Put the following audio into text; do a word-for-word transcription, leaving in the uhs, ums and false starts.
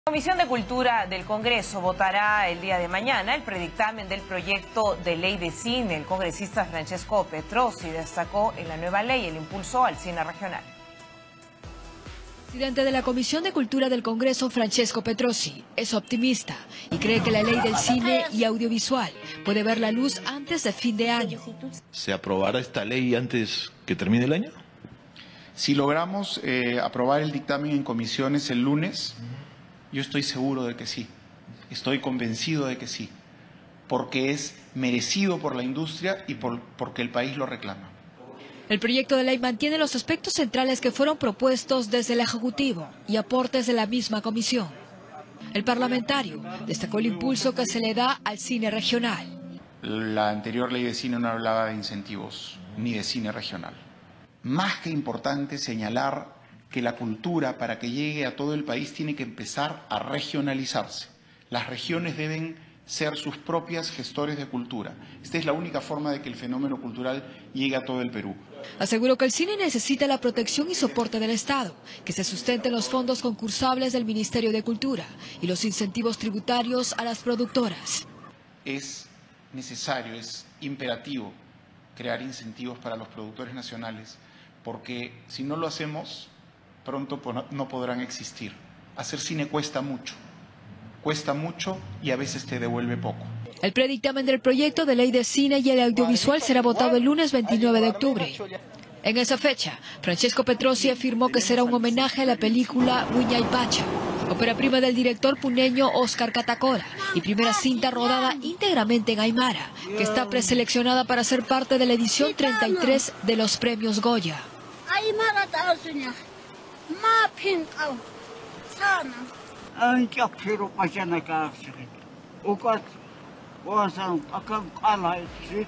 La Comisión de Cultura del Congreso votará el día de mañana el predictamen del proyecto de ley de cine. El congresista Francesco Petrosi destacó en la nueva ley el impulso al cine regional. El presidente de la Comisión de Cultura del Congreso, Francesco Petrosi, es optimista y cree que la ley del cine y audiovisual puede ver la luz antes de fin de año. ¿Se aprobará esta ley antes que termine el año? Si logramos eh, aprobar el dictamen en comisiones el lunes, yo estoy seguro de que sí, estoy convencido de que sí, porque es merecido por la industria y por, porque el país lo reclama. El proyecto de ley mantiene los aspectos centrales que fueron propuestos desde el Ejecutivo y aportes de la misma comisión. El parlamentario destacó el impulso que se le da al cine regional. La anterior ley de cine no hablaba de incentivos ni de cine regional. Más que importante señalar que la cultura, para que llegue a todo el país, tiene que empezar a regionalizarse. Las regiones deben ser sus propias gestores de cultura. Esta es la única forma de que el fenómeno cultural llegue a todo el Perú. Aseguró que el cine necesita la protección y soporte del Estado, que se sustenten los fondos concursables del Ministerio de Cultura y los incentivos tributarios a las productoras. Es necesario, es imperativo crear incentivos para los productores nacionales, porque si no lo hacemos, pronto no podrán existir. Hacer cine cuesta mucho, cuesta mucho y a veces te devuelve poco. El predictamen del proyecto de ley de cine y el audiovisual será votado el lunes veintinueve de octubre. En esa fecha, Francesco Petrosi afirmó que será un homenaje a la película Huñay Pacha, ópera prima del director puneño Oscar Catacora y primera cinta rodada íntegramente en aymara, que está preseleccionada para ser parte de la edición treinta y tres de los premios Goya. Ang